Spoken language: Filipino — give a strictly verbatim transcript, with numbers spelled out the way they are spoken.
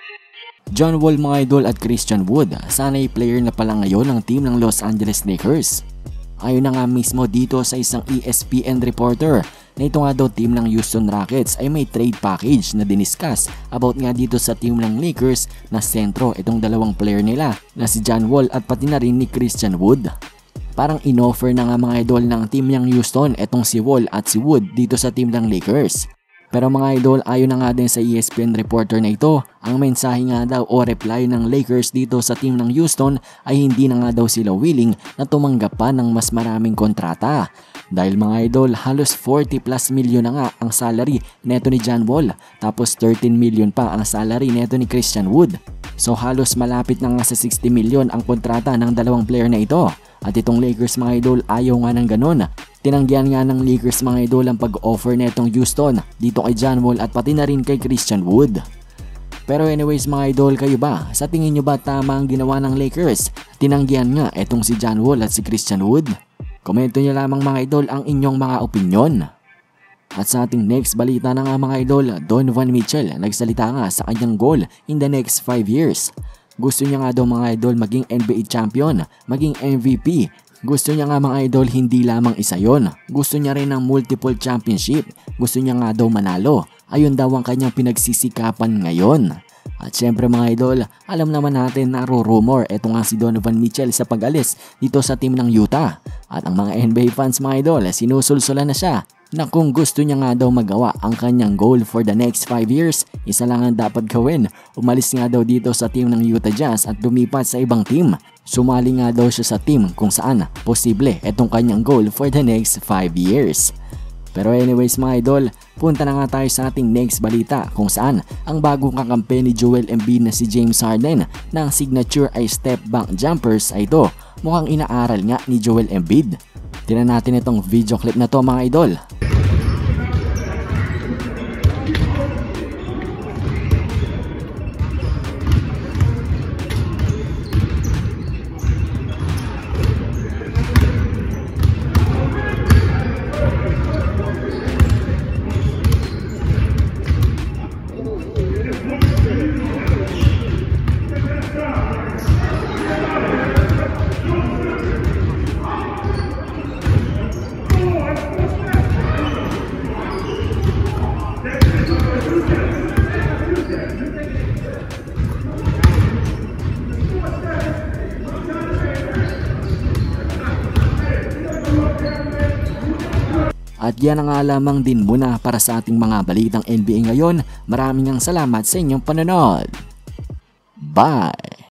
John Wall mga idol at Christian Wood, sana'y player na pala ngayon ng team ng Los Angeles Lakers. Ayon na nga mismo dito sa isang E S P N reporter na ito nga daw team ng Houston Rockets ay may trade package na diniscuss about nga dito sa team ng Lakers na sentro itong dalawang player nila na si John Wall at pati na rin ni Christian Wood. Parang inoffer na nga mga idol ng team ng Houston itong si Wall at si Wood dito sa team ng Lakers. Pero mga idol, ayon na nga din sa E S P N reporter na ito, ang mensahe nga daw o reply ng Lakers dito sa team ng Houston ay hindi na nga daw sila willing na tumanggap pa ng mas maraming kontrata. Dahil mga idol, halos forty plus million na nga ang salary neto ni John Wall, tapos thirteen million pa ang salary neto ni Christian Wood. So halos malapit na nga sa sixty million ang kontrata ng dalawang player na ito. At itong Lakers mga idol ayaw nga ng ganon. Tinanggihan nga ng Lakers mga idol ang pag-offer netong Houston dito kay John Wall at pati na rin kay Christian Wood. Pero anyways mga idol, kayo ba? Sa tingin nyo ba tama ang ginawa ng Lakers? Tinanggihan nga etong si John Wall at si Christian Wood? Komento nyo lamang mga idol ang inyong mga opinyon. At sa ating next balita na nga mga idol, Donovan Mitchell nagsalita nga sa kanyang goal in the next five years. Gusto niya nga daw mga idol maging N B A champion, maging M V P. Gusto niya nga mga idol hindi lamang isa yon. Gusto niya rin ng multiple championship. Gusto niya nga daw manalo. Ayun daw ang kanyang pinagsisikapan ngayon. At syempre mga idol, alam naman natin na rumor eto nga si Donovan Mitchell sa pag-alis dito sa team ng Utah. At ang mga N B A fans mga idol, sinusulsulan na siya na kung gusto niya nga daw magawa ang kanyang goal for the next five years, isa lang ang dapat gawin. Umalis nga daw dito sa team ng Utah Jazz at lumipat sa ibang team. Sumali nga daw siya sa team kung saan posible etong kanyang goal for the next five years. Pero anyways mga idol, punta na nga tayo sa ating next balita kung saan ang bagong kakampi ni Joel Embiid na si James Harden na ang signature ay step back jumpers ay ito. Mukhang inaaral nga ni Joel Embiid. Tingnan natin itong video clip na to mga idol. At yan ang nga lamang din muna para sa ating mga balitang N B A ngayon. Maraming ang salamat sa inyong panonood. Bye!